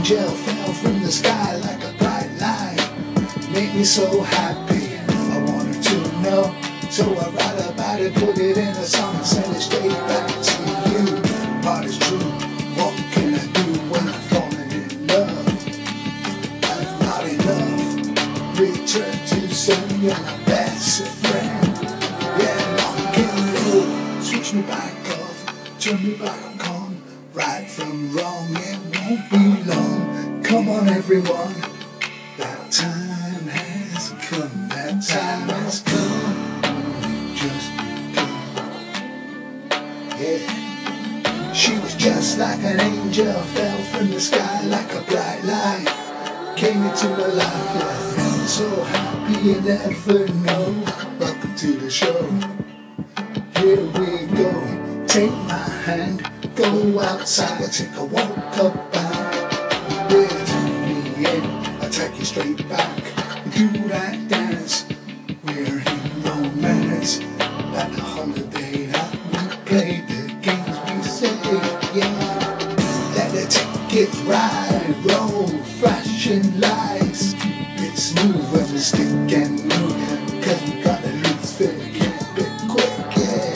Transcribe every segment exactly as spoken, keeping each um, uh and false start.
angel fell from the sky like a bright light. Made me so happy, I wanted to know. So I write about it, put it in a song, and send it straight back to you. Heart is true, what can I do when I'm falling in love? I'm not enough, return to send you my best friend. Yeah, lock and roll, switch me back off, turn me back on. Right from wrong, it won't be long. Come on everyone, that time has come, that time has come. Just come, yeah. She was just like an angel, fell from the sky like a bright light. Came into my life, yeah. I'm so happy you never know. Welcome to the show. Here we go, take my hand, go outside, take a walk up back. With me in, I'll take you straight back. We do that dance, we're in romance. Like a holiday that we play the games we say, yeah. Let the ticket ride, roll, flashing lights. Keep it smooth when we stick and move, cause we got a loose fit, keep it quick, yeah.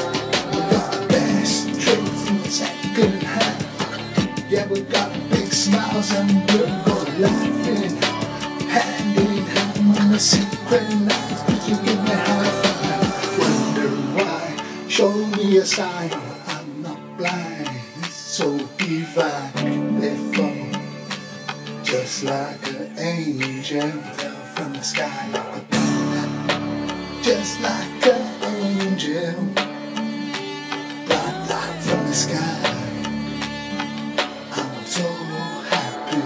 Second half, yeah, we got big smiles and we'll go laughing, hand in hand on the secret nights. Cause you give me high five, wonder why, show me a sign, I'm not blind, it's so divine. Therefore, just like an angel fell from the sky like a bird, just like an angel, bright light from the sky. I'm so happy.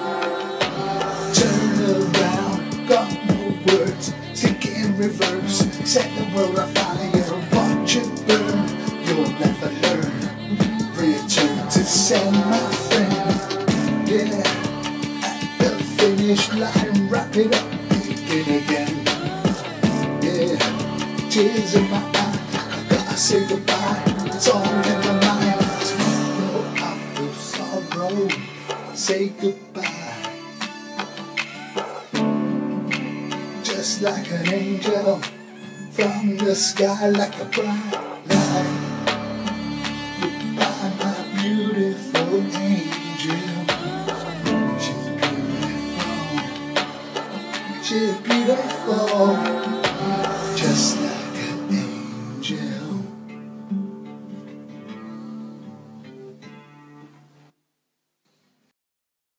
Turn around, got no words, stick in reverse, set the world on fire, watch it burn. You'll never learn. Return to send my friend. Yeah, at the finish line, wrap it up, begin again. Yeah, tears in my eyes, I gotta say goodbye. It's all in my mind. Tomorrow I feel sorrow. Say goodbye. Just like an angel from the sky, like a bright light. Goodbye, my beautiful angel. She's beautiful. She's beautiful.